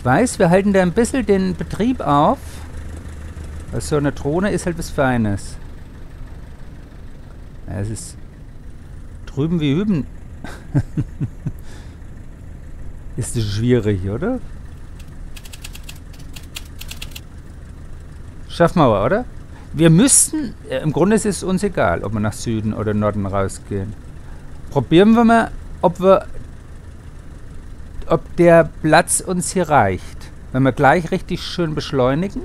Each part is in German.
Ich weiß, wir halten da ein bisschen den Betrieb auf. Also so eine Drohne ist halt was Feines. Ja, es ist drüben wie hüben. Ist das schwierig, oder? Schaffmauer, oder? Wir müssten, im Grunde ist es uns egal, ob wir nach Süden oder Norden rausgehen. Probieren wir mal, ob der Platz uns hier reicht. Wenn wir gleich richtig schön beschleunigen.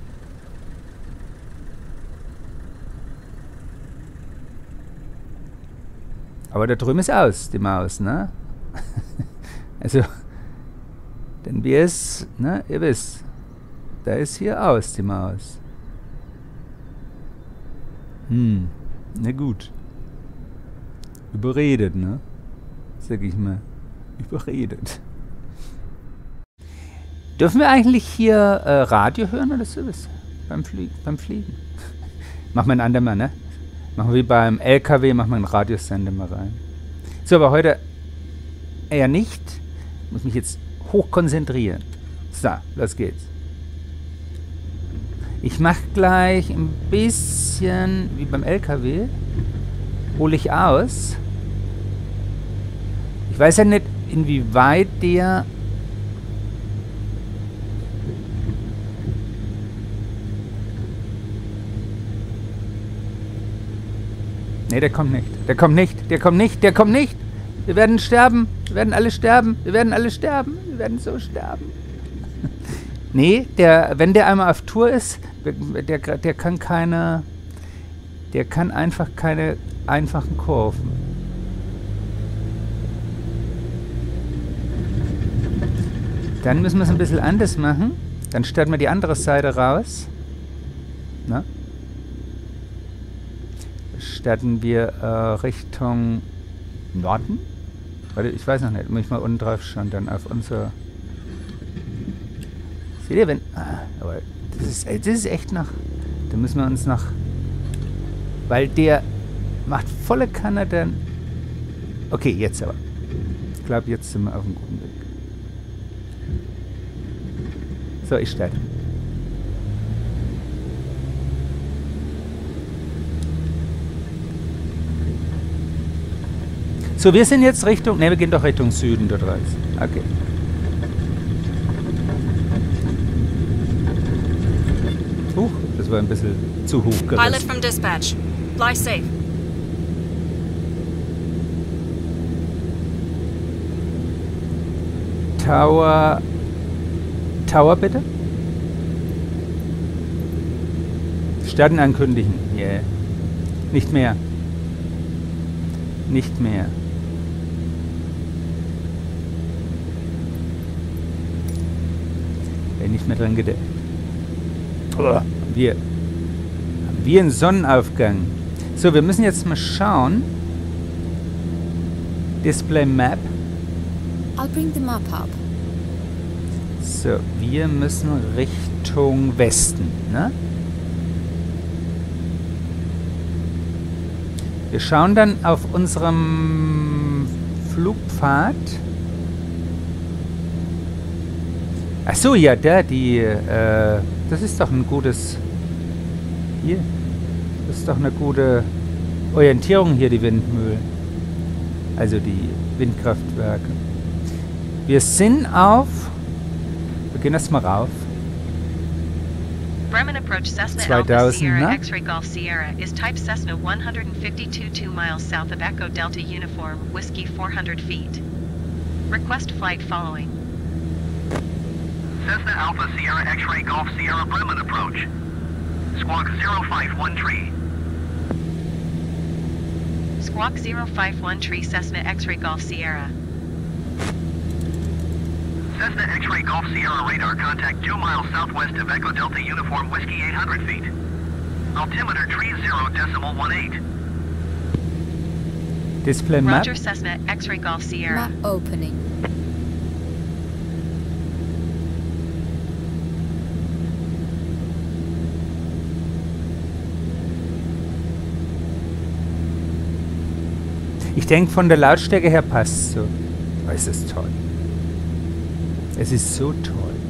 Aber da drüben ist aus, die Maus, ne? Also, denn wir es, ne, ihr wisst, da ist hier aus, die Maus. Na gut. Überredet, ne? Sag ich mal. Überredet. Dürfen wir eigentlich hier Radio hören oder sowas? Beim Fliegen? Machen wir ein andermal, ne? Machen wir wie beim LKW, machen wir einen Radiosender mal rein. So, aber heute eher nicht. Ich muss mich jetzt hoch konzentrieren. So, los geht's. Ich mache gleich ein bisschen wie beim LKW. Hole ich aus. Ich weiß ja nicht, inwieweit der... Ne, der kommt nicht. Der kommt nicht. Der kommt nicht. Der kommt nicht. Wir werden sterben. Wir werden alle sterben. Wir werden alle sterben. Wir werden so sterben. Nee, wenn der einmal auf Tour ist, der kann keine... Der kann einfach keine einfachen Kurven. Dann müssen wir es ein bisschen anders machen. Dann stellen wir die andere Seite raus. Na? Starten wir Richtung Norden. Warte, ich weiß noch nicht. Muss ich mal unten drauf schauen, dann auf unser... Seht ihr, wenn... aber das ist echt nach... Da müssen wir uns nach... Weil der macht volle Kanne dann... Okay, jetzt aber. Ich glaube, jetzt sind wir auf dem guten Weg. So, ich starte. So, wir sind jetzt Richtung... Ne, wir gehen doch Richtung Süden dort raus. Okay. Das war ein bisschen zu hoch gerissen. Pilot from dispatch. Fly safe. Tower bitte? Starten ankündigen. Yeah. Nicht mehr. Nicht mehr. Wenn nicht mehr dran gedacht. Oh, wir einen Sonnenaufgang. So, wir müssen jetzt mal schauen. Display Map. I'll bring the map up. So, wir müssen Richtung Westen, ne? Wir schauen dann auf unserem Flugpfad. Ach so, ja, das ist doch ein gutes... Hier. Das ist doch eine gute Orientierung hier, die Windmühlen. Also die Windkraftwerke. Wir sind auf... Wir gehen erstmal rauf. Bremen approach Cessna 2000, Alpha Sierra ne? X-Ray Golf Sierra is type Cessna 152 2 miles south of Echo Delta Uniform, Whiskey 400 feet. Request flight following. Cessna Alpha Sierra X-Ray Golf Sierra Bremen approach. Squawk 051 tree. Squawk 051 tree Cessna X-Ray Golf Sierra. Cessna X-Ray Golf Sierra radar contact 2 miles southwest of Echo Delta Uniform Whiskey 800 feet. Altimeter 30.18. Display Map. Roger Cessna X-Ray Golf Sierra. Map opening. Ich denke, von der Lautstärke her passt es so. Oh, es ist toll. Es ist so toll.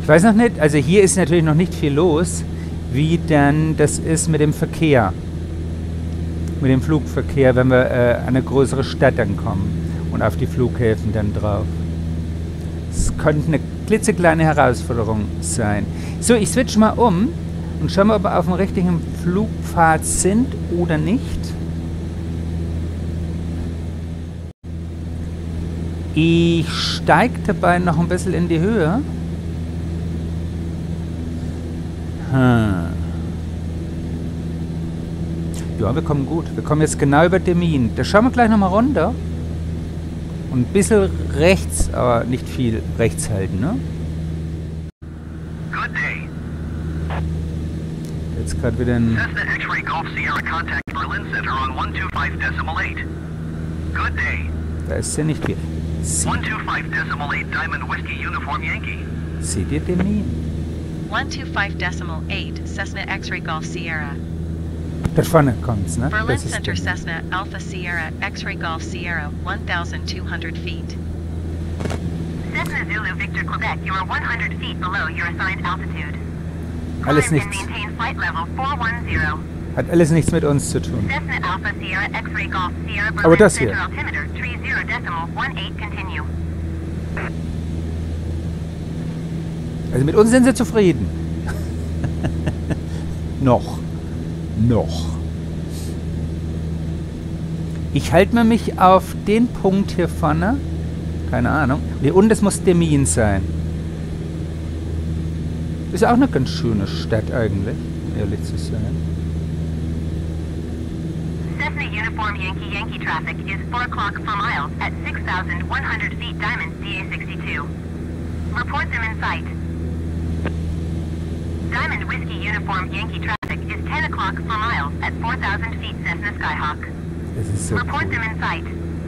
Ich weiß noch nicht, also hier ist natürlich noch nicht viel los, wie denn das ist mit dem Verkehr. Mit dem Flugverkehr, wenn wir an eine größere Stadt dann kommen und auf die Flughäfen dann drauf. Es könnte eine klitzekleine Herausforderung sein. So, ich switch mal um und schau mal, ob wir auf dem richtigen Flugpfad sind oder nicht. Ich steige dabei noch ein bisschen in die Höhe. Ja, wir kommen gut. Wir kommen jetzt genau über Demmin. Da schauen wir gleich nochmal runter. Und ein bisschen rechts, aber nicht viel rechts halten, ne? Good day. Jetzt gerade wieder ein... Cessna X-Ray Golf Sierra contact Berlin Center on 125.8. Good day. Da ist ja nicht viel. 125.8 Diamond Whiskey Uniform Yankee. Seht ihr Demmin? 125.8 Cessna X-Ray Golf Sierra. Dort vorne kommt's, ne? Berlin Das ist Center Demmin. Cessna Alpha Sierra X-Ray Golf Sierra 1,200 feet. Cessna Zulu Victor Quebec, you are 100 feet below your assigned altitude. Alles Climb and nichts. maintain flight level 410. Hat alles nichts mit uns zu tun. Cessna Alpha Sierra X-Ray Golf Sierra Berlin Aber das hier. Center altimeter 30.18 continue. Also mit uns sind sie zufrieden. Noch. Ich halte mir mich auf den Punkt hier vorne. Keine Ahnung. Und das muss Demmin sein. Ist auch eine ganz schöne Stadt eigentlich, ehrlich zu sein. Cessna Uniform Yankee traffic is 4 o'clock per mile at 6,100 feet Diamond DA62. Report them in sight. Diamond Whiskey Uniform Yankee traffic is 10 o'clock per mile at 4,000 feet Cessna Skyhawk. Das ist so Report cool. them in sight.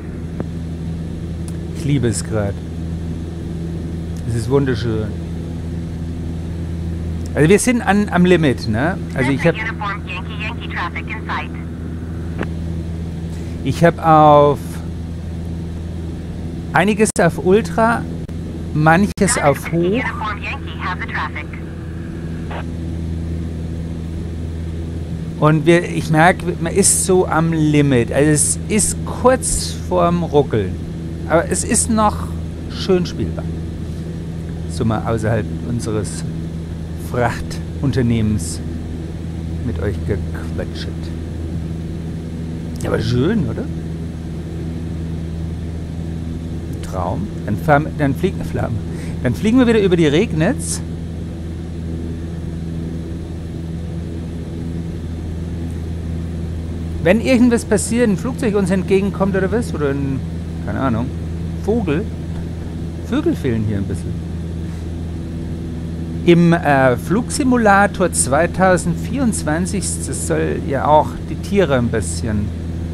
Ich liebe es gerade. Es ist wunderschön. Also wir sind am Limit, ne? Also Cessna Uniform Yankee traffic in sight. ich habe auf einiges auf Ultra, manches auf Diamond Whiskey Hoch. Uniform Yankee have the traffic. Und ich merke, man ist so am Limit. Also es ist kurz vorm Ruckeln. Aber es ist noch schön spielbar. So mal außerhalb unseres Frachtunternehmens mit euch gequatscht. Ja, aber schön, oder? Ein Traum. Dann fliegen wir wieder über die Regnitz. Wenn irgendwas passiert, ein Flugzeug uns entgegenkommt oder was, oder ein, keine Ahnung, Vögel fehlen hier ein bisschen. Im Flugsimulator 2024, das soll ja auch die Tiere ein bisschen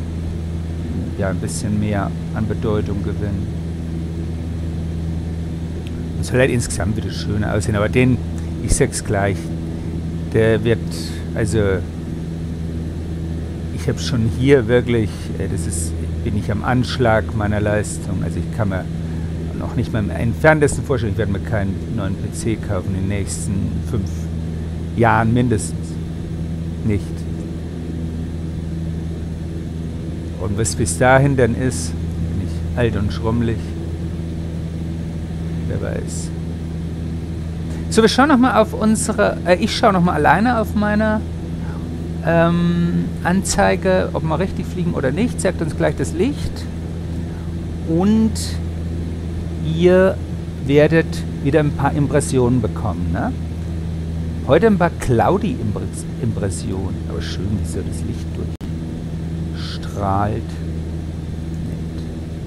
mehr an Bedeutung gewinnen. Und soll halt insgesamt wieder schöner aussehen, aber ich sag's gleich, der wird, also ich habe schon hier wirklich, bin ich am Anschlag meiner Leistung. Also ich kann mir noch nicht mal im entferntesten vorstellen, ich werde mir keinen neuen PC kaufen in den nächsten 5 Jahren mindestens. Nicht. Und was bis dahin dann ist, bin ich alt und schrummelig. Wer weiß. So, wir schauen nochmal auf ich schaue nochmal alleine auf meine Anzeige, ob wir richtig fliegen oder nicht, sagt uns gleich das Licht. Und ihr werdet wieder ein paar Impressionen bekommen. Ne? Heute ein paar Cloudy-Impressionen. Aber schön, wie so das Licht durchstrahlt. Nett.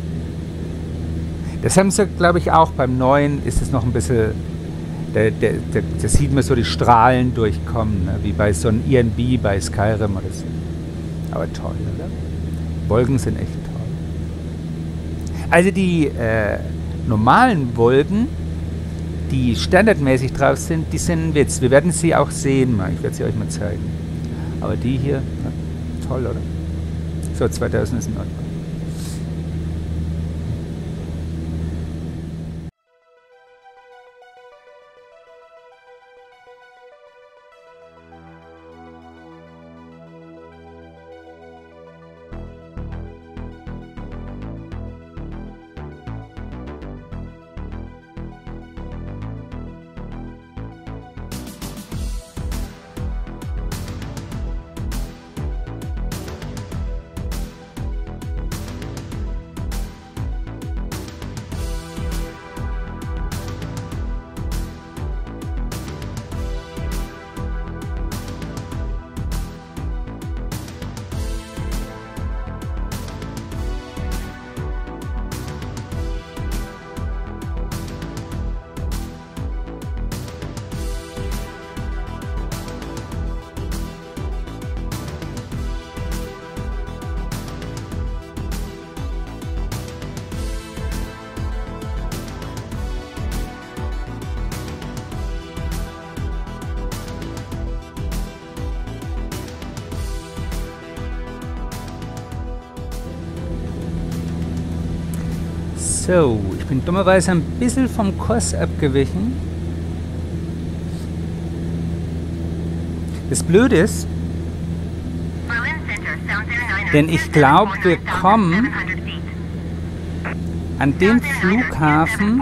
Das haben sie, glaube ich, auch beim neuen, ist es noch ein bisschen... Da sieht man so die Strahlen durchkommen, ne? Wie bei so einem ENB, bei Skyrim oder so. Aber toll, oder? Wolken sind echt toll. Also die normalen Wolken, die standardmäßig drauf sind, die sind ein Witz. Wir werden sie auch sehen mal. Ich werde sie euch mal zeigen. Aber die hier, na, toll, oder? So, 2000 ist in Ordnung. So, ich bin dummerweise ein bisschen vom Kurs abgewichen. Das Blöde ist, denn ich glaube, wir kommen an den Flughafen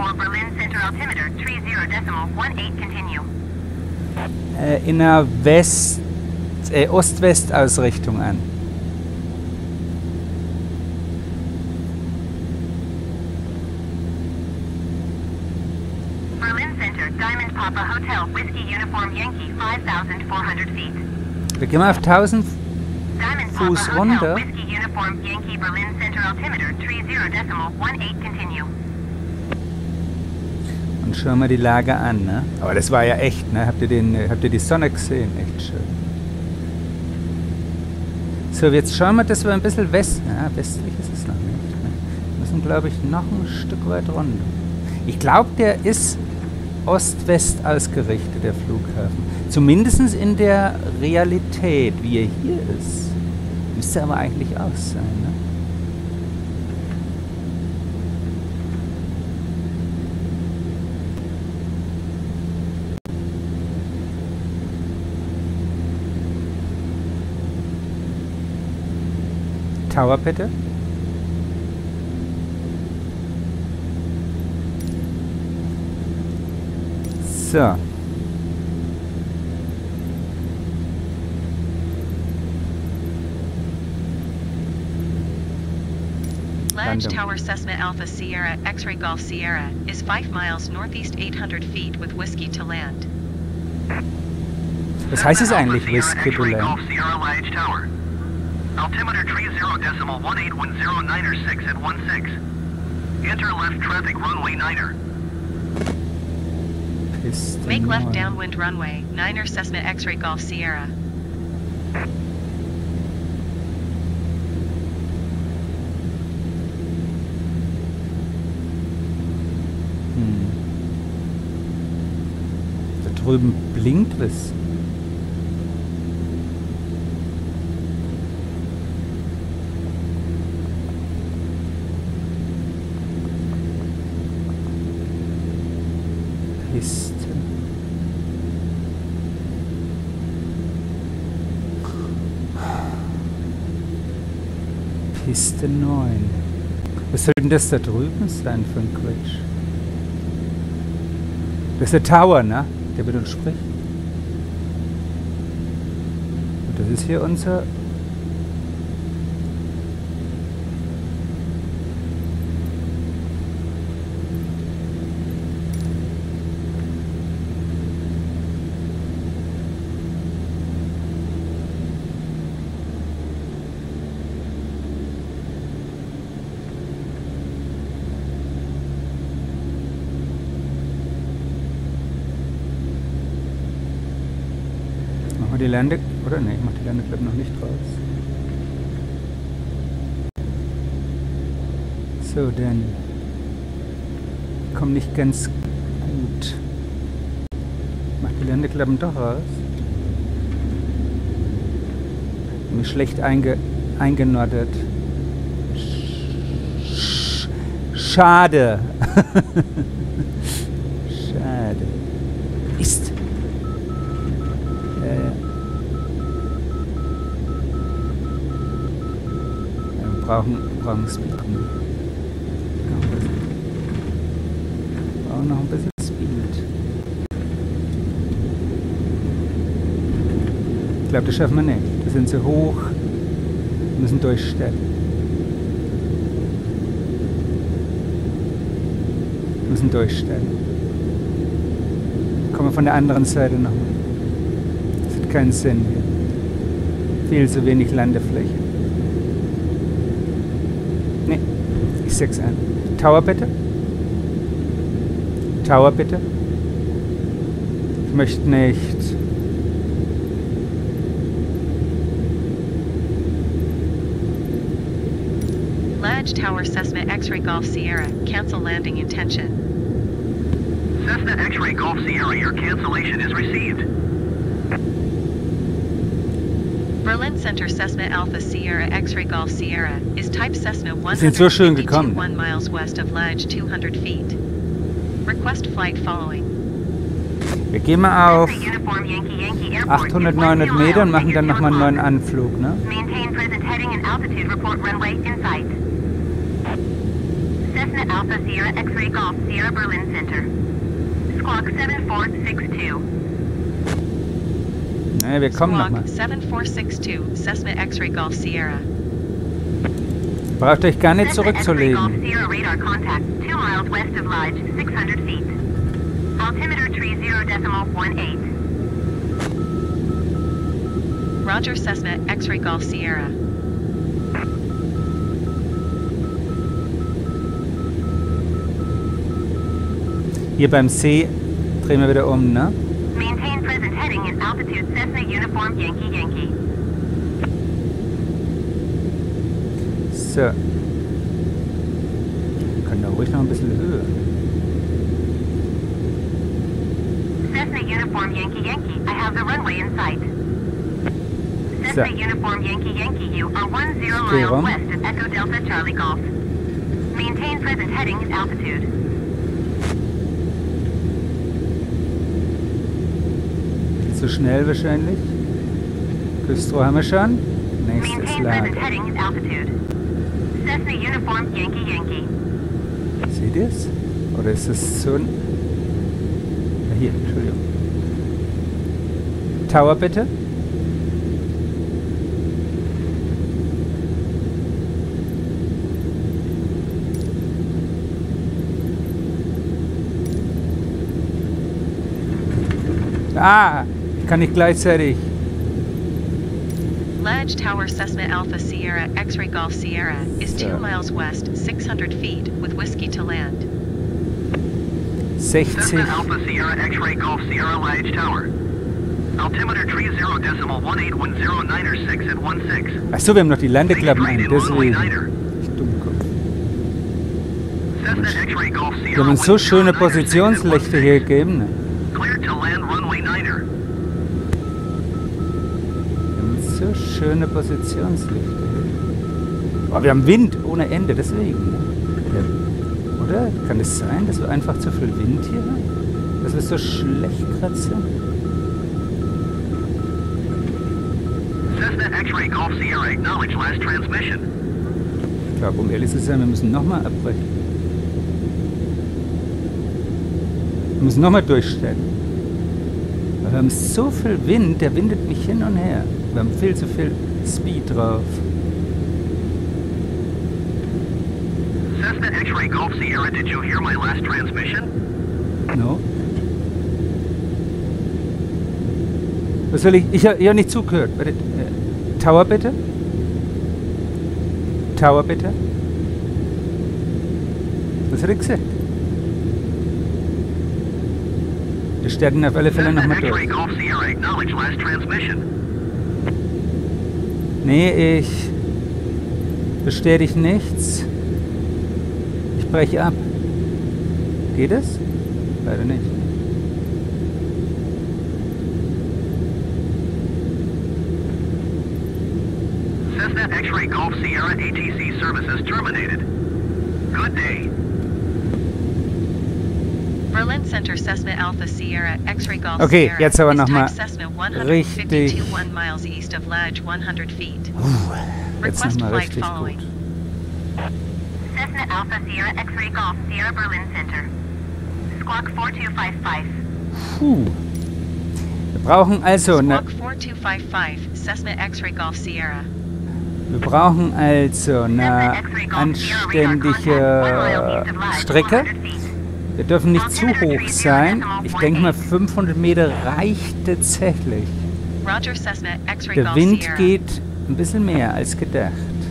in einer Ost-West-Ausrichtung an. Diamond Papa Hotel, Whiskey Uniform Yankee, 5,400 feet. Wir gehen mal auf 1000 Diamond Fuß Papa runter. Hotel, Whiskey Uniform Yankee, Berlin Center Altimeter, 30.18 continue. Und schauen wir die Lage an, ne? Aber das war ja echt, ne? Habt ihr die Sonne gesehen? Echt schön. So, jetzt schauen wir, dass wir ein bisschen westlich ist es noch nicht. Ne? Wir müssen, glaube ich, noch ein Stück weit runter. Ich glaube, der ist Ost-West ausgerichtet, der Flughafen. Zumindest in der Realität, wie er hier ist. Müsste aber eigentlich auch sein, ne? Tower, bitte. So. Ledge Random. Tower Cessna Alpha Sierra X-Ray Golf Sierra is 5 miles northeast 800 feet with whiskey to land. Was heißt es eigentlich, Whiskey to X-Ray Land? Golf Sierra Ledge Tower. Altimeter 30.1819er6 at 16. Enter left traffic runway 9er. Piste Make left 9. downwind runway, 9er Cessna X-Ray Golf Sierra. Da drüben blinkt was. Piste. Piste 9. Was soll denn das da drüben sein für ein Quatsch? Das ist der Tower, ne? Der mit uns spricht. Und das ist hier unser... Machen wir die Lande... Oder? Ne, ich mach die Landeklappe noch nicht raus. So, denn... Komm nicht ganz gut. Mach die Landeklappen doch raus. Mir schlecht eingenordert. Schade. Schade. Ist. Wir brauchen Speed. Wir brauchen noch ein bisschen Speed. Ich glaube, das schaffen wir nicht. Wir sind zu hoch. Wir müssen durchstellen. Wir müssen durchstellen. Kommen wir von der anderen Seite nochmal. Das hat keinen Sinn hier. Viel zu wenig Landefläche. Nee, ich sag's an. Tower bitte. Tower bitte. Ich möchte nicht. Ledge Tower Cessna X-Ray Golf Sierra, cancel landing intention. Cessna X-Ray Golf Sierra, your cancellation is received. Berlin Center Cessna Alpha Sierra X-Ray Golf Sierra is type Cessna sind so schön 152 gekommen. 1 miles west of ledge 200 feet. Request flight following. Wir gehen mal auf Uniform Yankee Yankee Airport. 800, 900 Meter und machen dann nochmal einen neuen Anflug, ne? Maintain present heading and altitude. Report runway in sight. Cessna Alpha Sierra X-Ray Golf Sierra Berlin Center. Squawk 7462. Ne, wir kommen Squawk nochmal. 7462 Cessna X-Ray Golf Sierra. Braucht euch gar nicht Cessna X-Ray Golf zurückzulegen. Sierra radar contact 2 miles west of Lodge 600 feet. Altimeter tree 0.18. Roger Cessna X-Ray Golf Sierra. Hier beim See drehen wir wieder um, ne? Maintain present heading and altitude. Cessna Uniform Yankee Yankee. So. Wir können da ruhig noch ein bisschen höher. Cessna Uniform Yankee Yankee. I have the runway in sight. Cessna Uniform Yankee Yankee. You are 10 miles rum. west of Echo Delta Charlie Golf. Maintain present heading and altitude. Zu schnell wahrscheinlich. Küstro haben wir schon. Nächstes Maintain present Lager. heading and altitude. Cessna Uniform Yankee Yankee. Seht ihr es? Oder ist es so ein... Ja, hier, Entschuldigung. Tower bitte. Ah, ich kann nicht gleichzeitig. Ledge Tower Cessna Alpha Sierra X-Ray Golf Sierra is 2 So. miles west 600 feet with whiskey to land. 60. Cessna Alpha Sierra X-Ray Golf Sierra Lodge Tower. Altimeter tree 0.18109 at 16. Achso, wir haben noch die Landeklappen an, Maintain runway deswegen. niner. Ich Dummkopf. Cessna X-Ray Golf Wir Sierra haben uns so schöne 109 at Positionslichter hier gegeben. Ne? Cleared to land runway niner. Wir haben uns so schöne Positionslichter hier. Oh, wir haben Wind ohne Ende, deswegen. Ne? Ja. Oder? Kann es sein, dass wir einfach zu viel Wind hier haben? Dass wir so schlecht gerade sind? Cessna X-Ray Golf Sierra acknowledge last transmission. Ich glaube, um ehrlich zu sein, wir müssen nochmal abbrechen. Wir müssen nochmal durchstellen. Weil wir haben so viel Wind, der windet mich hin und her. Wir haben viel zu viel Speed drauf. Cessna X-Ray Golf Sierra, did you hear my last transmission? No? Was soll ich? Ich habe nicht zugehört. Warte, Tower bitte? Tower bitte? Was hat er gesagt? Wir stärken auf alle Fälle Cessna nochmal X-Ray durch. Golf Sierra acknowledge last transmission. Nee, ich bestätige nichts. Ich breche ab. Geht es? Leider nicht. Cessna X-Ray Golf Sierra ATC services terminated. Good day. Berlin Center Cessna Alpha Sierra X-Ray Golf Okay, Sierra jetzt aber is noch mal type Cessna 152 richtig- 1 miles east of ledge 100 feet. Jetzt Request nochmal flight richtig following. gut. Cessna Alpha Sierra X-Ray Golf Sierra Berlin Center. Squawk 4255. Puh. Wir brauchen also eine, Squawk 4255 Cessna X-Ray Golf Sierra. wir brauchen also eine anständige Strecke. Wir dürfen nicht zu hoch sein. Ich denke mal 500 Meter reicht tatsächlich. Roger Cessna X-Ray Der Golf Wind Sierra. geht ein bisschen mehr als gedacht.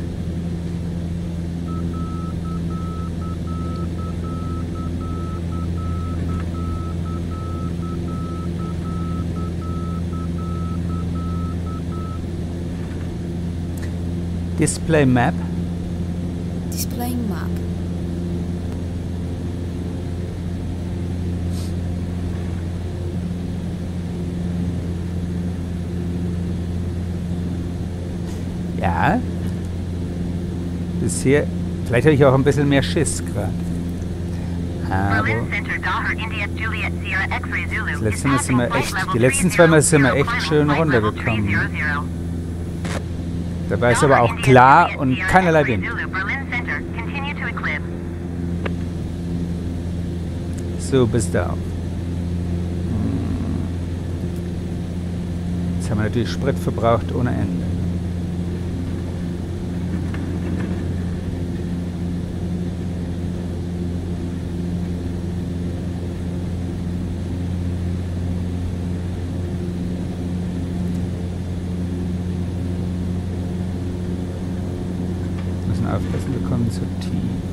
Display Map. Displaying map. Ja. Bisher, vielleicht habe ich auch ein bisschen mehr Schiss gerade. Aber das letzte Mal sind wir echt, die letzten 2 Mal sind wir echt schön runtergekommen. Dabei ist aber auch klar und keinerlei Wind. So, bis da. Jetzt haben wir natürlich Sprit verbraucht ohne Ende. Wir müssen aufpassen, wir kommen zu tief.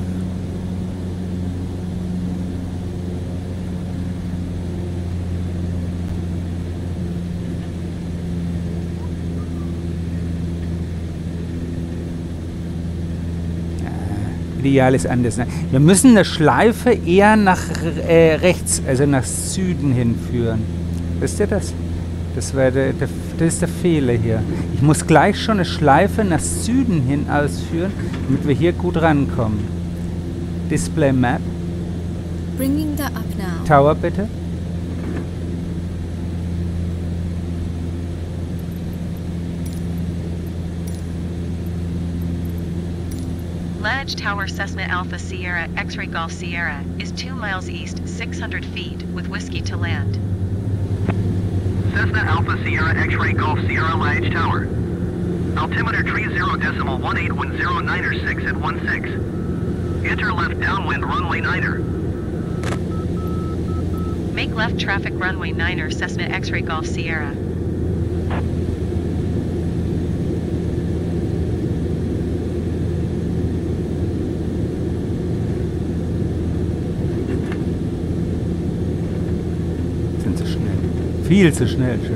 Ideal ist anders. Wir müssen eine Schleife eher nach rechts, also nach Süden hinführen. Wisst ihr das? Das ist der Fehler hier. Ich muss gleich schon eine Schleife nach Süden hin ausführen, damit wir hier gut rankommen. Display Map. Bringing that up now. Tower bitte. Ledge Tower Cessna Alpha Sierra X-Ray Golf Sierra is 2 miles east, 600 feet, with whiskey to land. Cessna Alpha Sierra X-Ray Golf Sierra Ledge Tower. Altimeter 30.181096 at 16. Enter left downwind runway 9er. Make left traffic runway 9er Cessna X-Ray Golf Sierra. Viel zu schnell schon.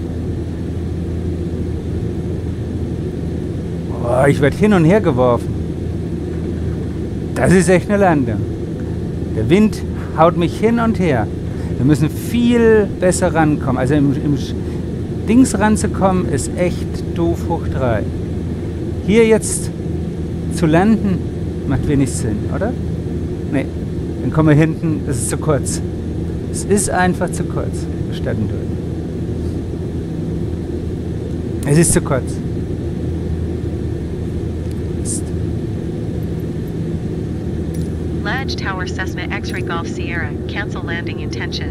Oh, ich werde hin und her geworfen. Das ist echt eine Landung. Der Wind haut mich hin und her. Wir müssen viel besser rankommen. Also im Dings ranzukommen ist echt doof hoch 3. Hier jetzt zu landen macht wenig Sinn, oder? Nee, dann kommen wir hinten, das ist zu kurz. Es ist einfach zu kurz. Starten durch. Es ist zu kurz. Ledge Tower Cessna X-Ray Golf Sierra, cancel landing intention.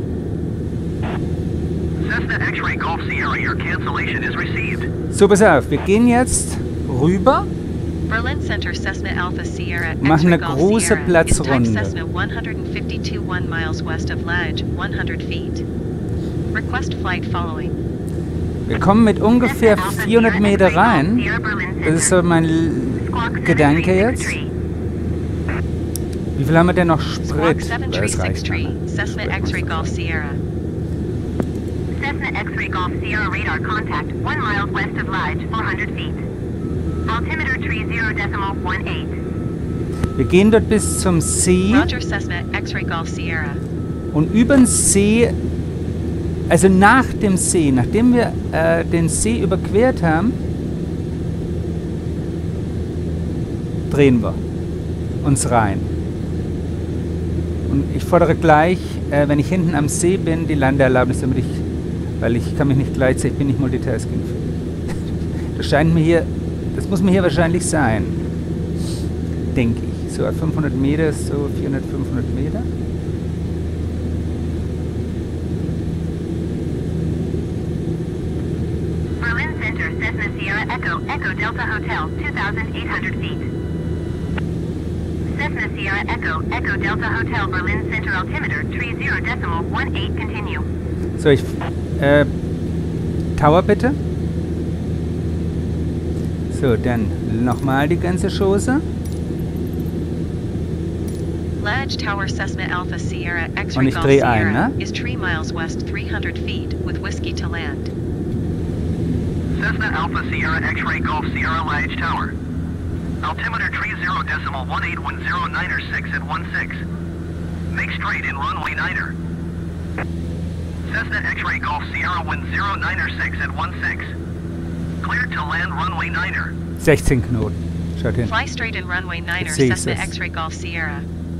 Cessna X-Ray Golf Sierra, your cancellation is received. So, pass auf, wir gehen jetzt rüber. Berlin Center Cessna Alpha Sierra Machen eine X-Ray Golf große Sierra is type Platzrunde. Cessna 152 1 miles west of Ledge, 100 feet. Request flight following. Wir kommen mit ungefähr 400 Meter rein. Das ist so mein Gedanke jetzt. Wie viel haben wir denn noch Squawk Sprit? Das reicht 7363, noch. Cessna X-Ray Golf Sierra. Cessna X-Ray Golf Sierra radar contact 1 mile west of Ledge, 400 feet. Altimeter 30.18. Wir gehen dort bis zum See Roger Cessna X-Ray Golf Sierra. und über den See, also nach dem See, nachdem wir den See überquert haben, drehen wir uns rein. Und ich fordere gleich, wenn ich hinten am See bin, die Landeerlaubnis, damit weil ich kann mich nicht gleichzeitig, ich bin nicht Multitasking. Das scheint mir hier, das muss mir hier wahrscheinlich sein, denke ich. So 500 Meter, so 400, 500 Meter. Berlin Center Cessna Sierra Echo Delta Hotel 2,800 feet. Cessna Sierra Echo Delta Hotel Berlin Center altimeter 30.18 continue. So, Tower bitte. So, dann nochmal die ganze Chose. Ledge Tower Cessna Alpha Sierra Und X-Ray ich Golf drehe ein, Sierra ne? is 3 miles west, 300 feet, with whiskey to land. Cessna Alpha Sierra X-Ray Golf Sierra Ledge Tower. Altimeter 30.181096 at 16. Make straight in runway 9er. Cessna X-Ray Golf Sierra 1096 at 16. Cleared to land runway 9er. 16 Knoten. Schaut hin. Fly straight in runway 9er Jetzt sehe ich Cessna es. X-Ray Golf Sierra.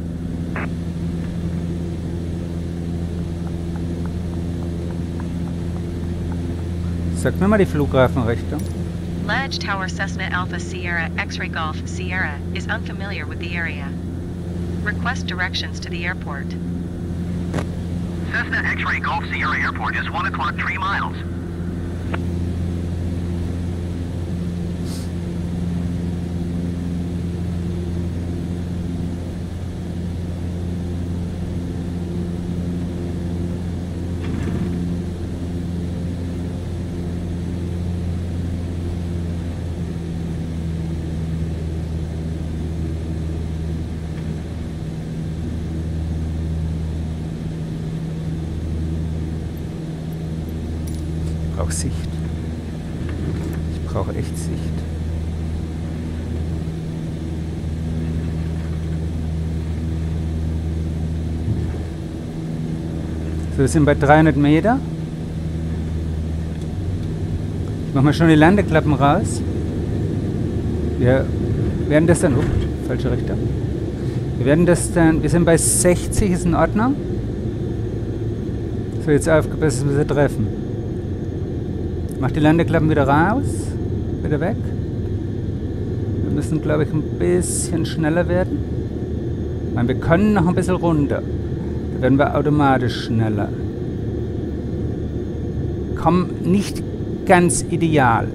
Sag mir mal die Flughafenrichtung. Ledge Tower Cessna Alpha Sierra X-Ray Golf Sierra is unfamiliar with the area. Request directions to the airport. Cessna X-Ray Golf Sierra Airport is 1 o'clock 3 miles. Ich brauche Sicht. Ich brauche echt Sicht. So, wir sind bei 300 Meter. Ich mache mal schon die Landeklappen raus. Wir werden das dann... Oh, falsche Richtung. Wir werden das dann... Wir sind bei 60, ist in Ordnung. So, jetzt aufgepasst, dass wir sie treffen. Mach die Landeklappen wieder raus. Wieder weg. Wir müssen, glaube ich, ein bisschen schneller werden. Ich meine, wir können noch ein bisschen runter. Da werden wir automatisch schneller. Komm, nicht ganz ideal.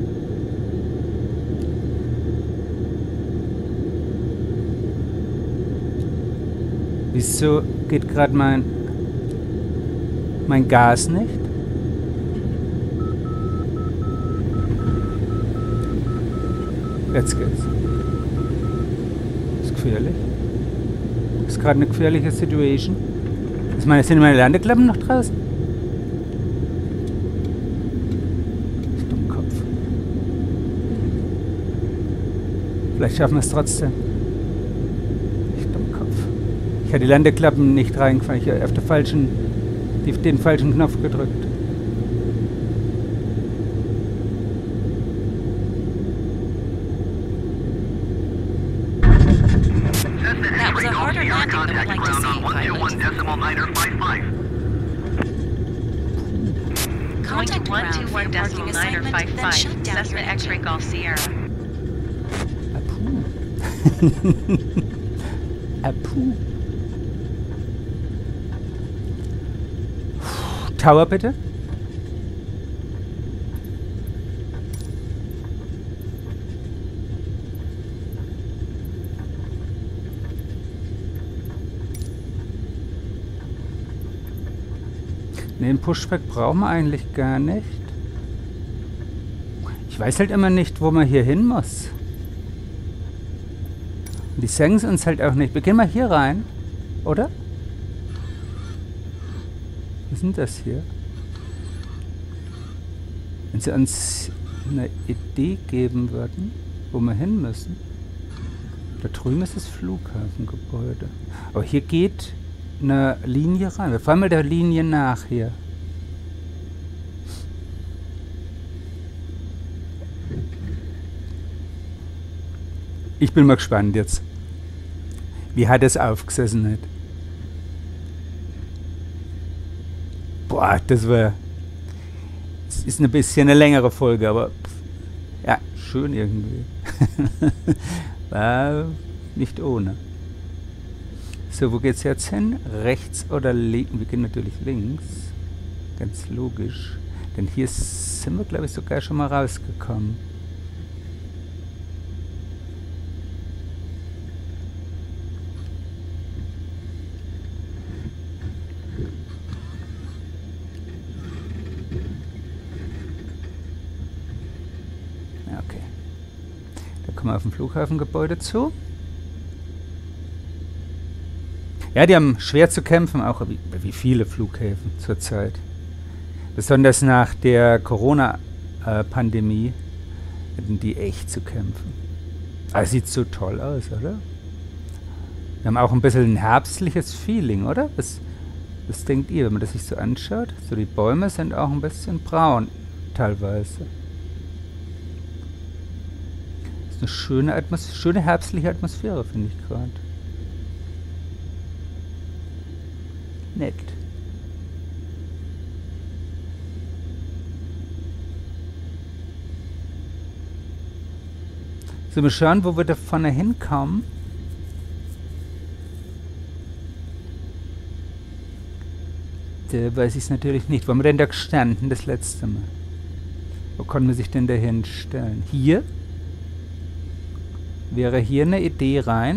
Wieso geht gerade mein Gas nicht? Jetzt geht's. Ist gefährlich. Ist gerade eine gefährliche Situation. Sind meine Landeklappen noch draußen? Ich Dummkopf. Vielleicht schaffen wir es trotzdem. Ich Dummkopf. Ich hatte die Landeklappen nicht reingefallen. Ich habe auf den falschen Knopf gedrückt. That was a harder landing than we'd like to see, pilot. Going to 121.955, Cessna X-Ray Golf Sierra. Apu. Tower bitte. Den Pushback brauchen wir eigentlich gar nicht. Ich weiß halt immer nicht, wo man hier hin muss. Die sagen es uns halt auch nicht. Wir gehen mal hier rein, oder? Was ist denn das hier? Wenn sie uns eine Idee geben würden, wo wir hin müssen. Da drüben ist das Flughafengebäude. Aber hier geht eine Linie rein. Wir fahren mal der Linie nach hier. Ich bin mal gespannt jetzt. Wie hat es aufgesessen hat. Boah, das ist ein bisschen eine längere Folge, aber ja, schön irgendwie. War nicht ohne. So, wo geht's jetzt hin? Rechts oder links? Wir gehen natürlich links. Ganz logisch. Denn hier sind wir, glaube ich, sogar schon mal rausgekommen. Okay. Da kommen wir auf dem Flughafengebäude zu. Ja, die haben schwer zu kämpfen, auch wie viele Flughäfen zurzeit. Besonders nach der Corona-Pandemie hatten die echt zu kämpfen. Aber sieht so toll aus, oder? Wir haben auch ein bisschen ein herbstliches Feeling, oder? Was denkt ihr, wenn man das sich so anschaut? So, die Bäume sind auch ein bisschen braun, teilweise. Das ist eine schöne herbstliche Atmosphäre, finde ich gerade. Nett. So, wir schauen, wo wir da vorne hinkommen. Da weiß ich es natürlich nicht. Wo haben wir denn da gestanden das letzte Mal? Wo konnten wir sich denn da hinstellen? Hier? Wäre hier eine Idee rein?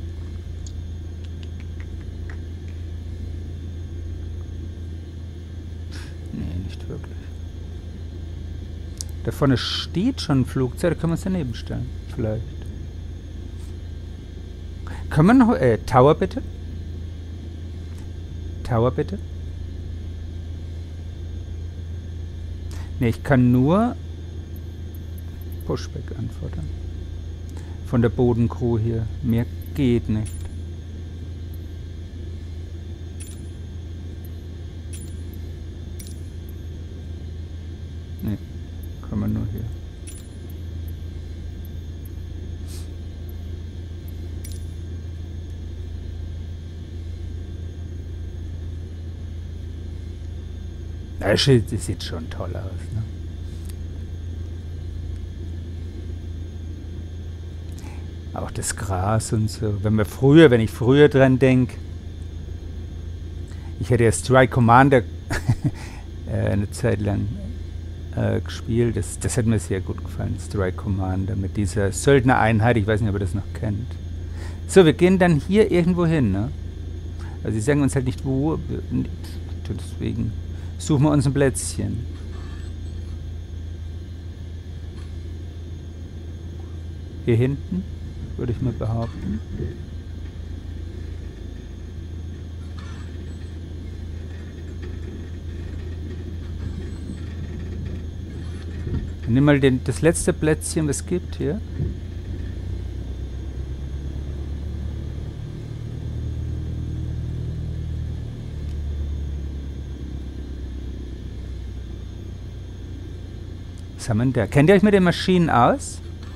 Nee, nicht wirklich. Da vorne steht schon ein Flugzeug, da können wir uns daneben stellen. Vielleicht. Können wir noch... Tower bitte? Tower bitte? Ne, ich kann nur Pushback anfordern. Von der Bodencrew hier. Mehr geht nicht. Ne, kann man nur hier. Das sieht schon toll aus, ne? Auch das Gras und so. Wenn ich früher dran denke, ich hätte ja Strike Commander eine Zeit lang gespielt. Das hat mir sehr gut gefallen, Strike Commander, mit dieser Söldnereinheit. Ich weiß nicht, ob ihr das noch kennt. So, wir gehen dann hier irgendwo hin, ne? Also sie sagen uns halt nicht wo, deswegen suchen wir uns ein Plätzchen. Hier hinten, würde ich mal behaupten. Nimm mal das letzte Plätzchen, was es gibt hier. Was haben wir denn da? Kennt ihr euch mit den Maschinen aus?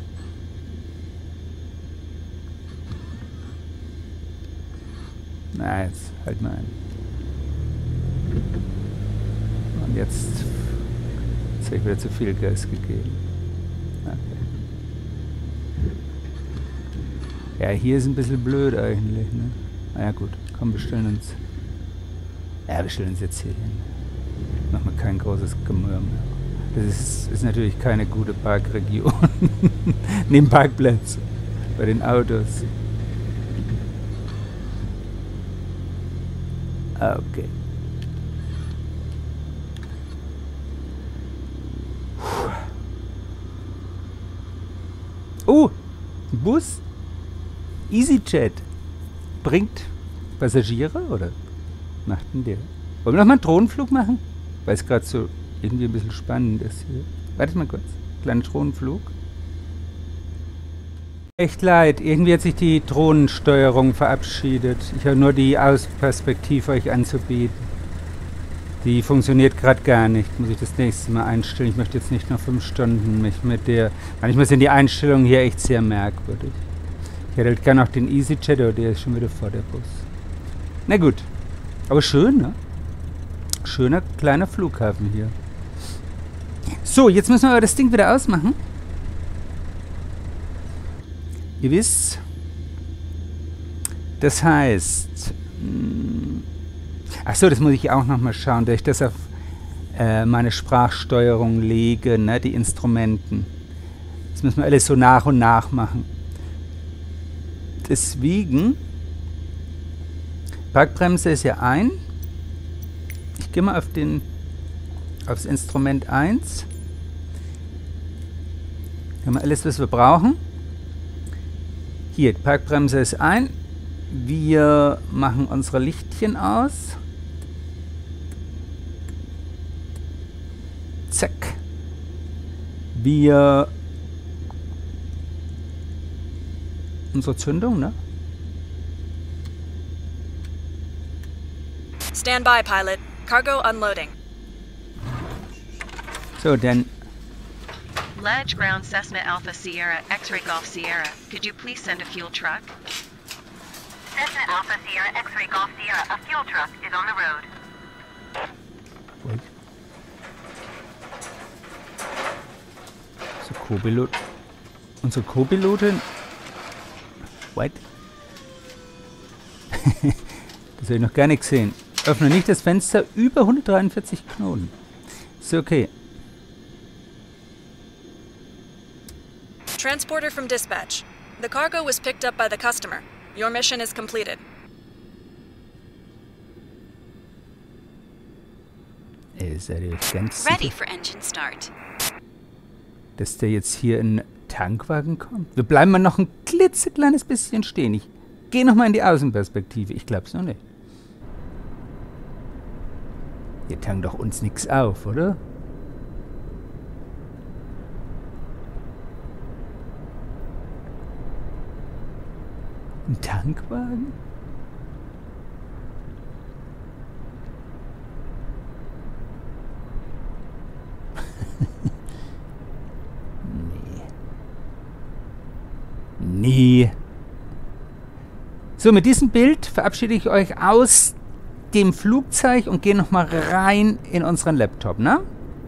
Na, jetzt halt mal ein. Und jetzt habe ich wieder zu viel Gas gegeben. Okay. Ja, hier ist ein bisschen blöd eigentlich, ne? Na ja, gut. Komm, wir stellen uns... Ja, wir stellen uns jetzt hier hin. Machen wir kein großes Gemurmel. Das ist natürlich keine gute Parkregion. Neben Parkplätzen. Bei den Autos. Okay. Oh, ein Bus. EasyJet. Bringt Passagiere, oder? Macht denn der? Wollen wir noch mal einen Drohnenflug machen? Weil es gerade so irgendwie ein bisschen spannend ist hier. Wartet mal kurz. Kleiner Drohnenflug. Echt leid, irgendwie hat sich die Drohnensteuerung verabschiedet. Ich habe nur die Außenperspektive euch anzubieten. Die funktioniert gerade gar nicht. Muss ich das nächste Mal einstellen. Ich möchte jetzt nicht noch 5 Stunden mich mit der... Manchmal sind die Einstellungen hier echt sehr merkwürdig. Ich hätte halt gerne noch den EasyJet, aber der ist schon wieder vor der Bus. Na gut. Aber schön, ne? Schöner kleiner Flughafen hier. So, jetzt müssen wir aber das Ding wieder ausmachen. Ihr wisst, das heißt, achso, das muss ich auch nochmal schauen, dass ich das auf meine Sprachsteuerung lege, ne, die Instrumenten. Das müssen wir alles so nach und nach machen. Deswegen, Parkbremse ist ja ein. Ich gehe mal aufs Instrument 1. Haben wir alles, was wir brauchen. Hier, die Parkbremse ist ein. Wir machen unsere Lichtchen aus. Zack. Wir... Unsere Zündung, ne? Stand by, Pilot. Cargo unloading. So, dann... Ledge ground Cessna Alpha Sierra X-Ray Golf Sierra. Could you please send a fuel truck? Cessna Alpha Sierra X-Ray Golf Sierra, a fuel truck is on the road. Ruhig. Unsere Co-Pilotin. What? Das habe ich noch gar nicht gesehen. Öffne nicht das Fenster über 143 Knoten. Ist okay. Transporter from dispatch. The cargo was picked up by the customer. Your mission is completed. Seid ihr ganz Ready sicher, for engine start. dass der jetzt hier in einen Tankwagen kommt? Wir bleiben mal noch ein klitzekleines bisschen stehen. Ich gehe noch mal in die Außenperspektive. Ich glaube es noch nicht. Ihr tankt doch uns nichts auf, oder? Ein Tankwagen? Nee. So, mit diesem Bild verabschiede ich euch aus dem Flugzeug und gehe nochmal rein in unseren Laptop, ne?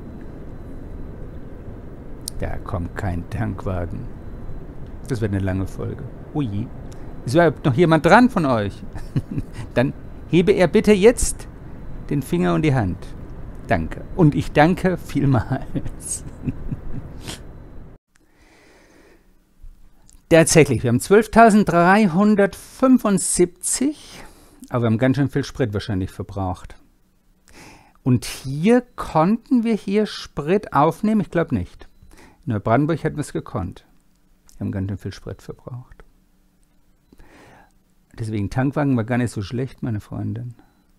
Da kommt kein Tankwagen. Das wird eine lange Folge. Ui. Ist überhaupt noch jemand dran von euch? Dann hebe er bitte jetzt den Finger und die Hand. Danke. Und ich danke vielmals. Tatsächlich, wir haben 12.375, aber wir haben ganz schön viel Sprit wahrscheinlich verbraucht. Und hier konnten wir hier Sprit aufnehmen? Ich glaube nicht. In Neubrandenburg hätten wir es gekonnt. Wir haben ganz schön viel Sprit verbraucht. Deswegen, Tankwagen war gar nicht so schlecht, meine Freundin.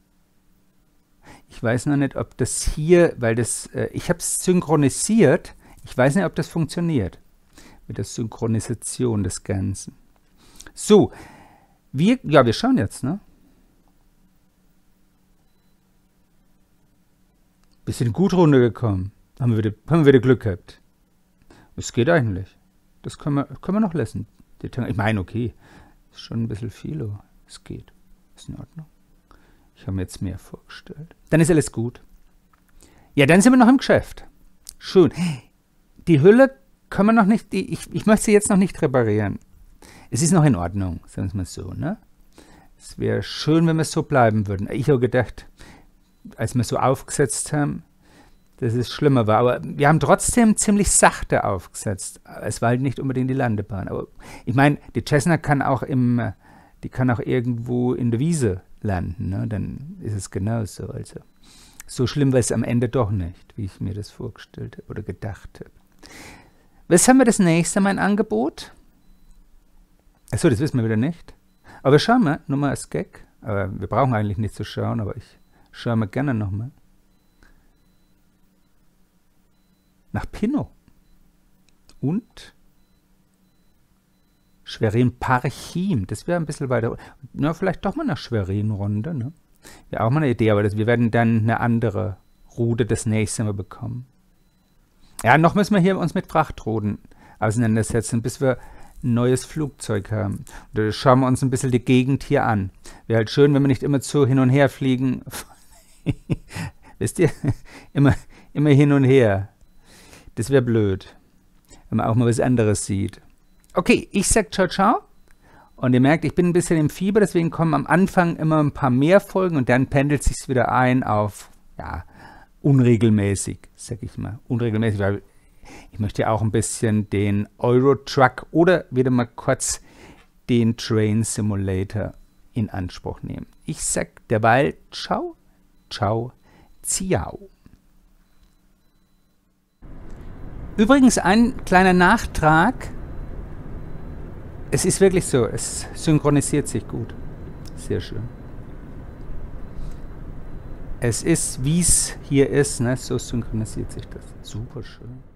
Ich weiß noch nicht, ob das hier, weil das, ich habe es synchronisiert. Ich weiß nicht, ob das funktioniert. Mit der Synchronisation des Ganzen. So, wir schauen jetzt, ne? Wir sind gut runtergekommen. Haben wir wieder Glück gehabt. Es geht eigentlich. Das können wir noch lassen. Ich meine, okay, ist schon ein bisschen viel, aber es geht. Ist in Ordnung. Ich habe mir jetzt mehr vorgestellt. Dann ist alles gut. Ja, dann sind wir noch im Geschäft. Schön. Die Hülle können wir noch nicht, ich möchte sie jetzt noch nicht reparieren. Es ist noch in Ordnung, sagen wir es mal so, ne? Es wäre schön, wenn wir so bleiben würden. Ich habe gedacht, als wir so aufgesetzt haben, dass es schlimmer war. Aber wir haben trotzdem ziemlich sachte aufgesetzt. Es war halt nicht unbedingt die Landebahn. Aber ich meine, die Cessna kann auch die kann auch irgendwo in der Wiese landen, ne? Dann ist es genauso. Also so schlimm war es am Ende doch nicht, wie ich mir das vorgestellt habe oder gedacht habe. Was haben wir das nächste Mal im Angebot? Achso, das wissen wir wieder nicht. Aber schauen wir, nur mal als Gag. Aber wir brauchen eigentlich nicht zu schauen, aber ich schaue mir gerne nochmal. Nach Pinot. Und Schwerin-Parchim. Das wäre ein bisschen weiter. Na, vielleicht doch mal nach Schwerin-Runde, ne? Wäre auch mal eine Idee, aber wir werden dann eine andere Route das nächste Mal bekommen. Ja, noch müssen wir hier uns mit Frachtrouten auseinandersetzen, bis wir ein neues Flugzeug haben. Da schauen wir uns ein bisschen die Gegend hier an. Wäre halt schön, wenn wir nicht immer so hin und her fliegen. Wisst ihr? Immer hin und her. Das wäre blöd, wenn man auch mal was anderes sieht. Okay, ich sag ciao, ciao. Und ihr merkt, ich bin ein bisschen im Fieber, deswegen kommen am Anfang immer ein paar mehr Folgen und dann pendelt sich's wieder ein auf, ja, unregelmäßig, sag ich mal. Unregelmäßig, weil ich möchte ja auch ein bisschen den Euro-Truck oder wieder mal kurz den Train Simulator in Anspruch nehmen. Ich sag derweil ciao, ciao, ciao. Übrigens ein kleiner Nachtrag. Es ist wirklich so, es synchronisiert sich gut. Sehr schön. Es ist, wie es hier ist, ne? So synchronisiert sich das. Super schön.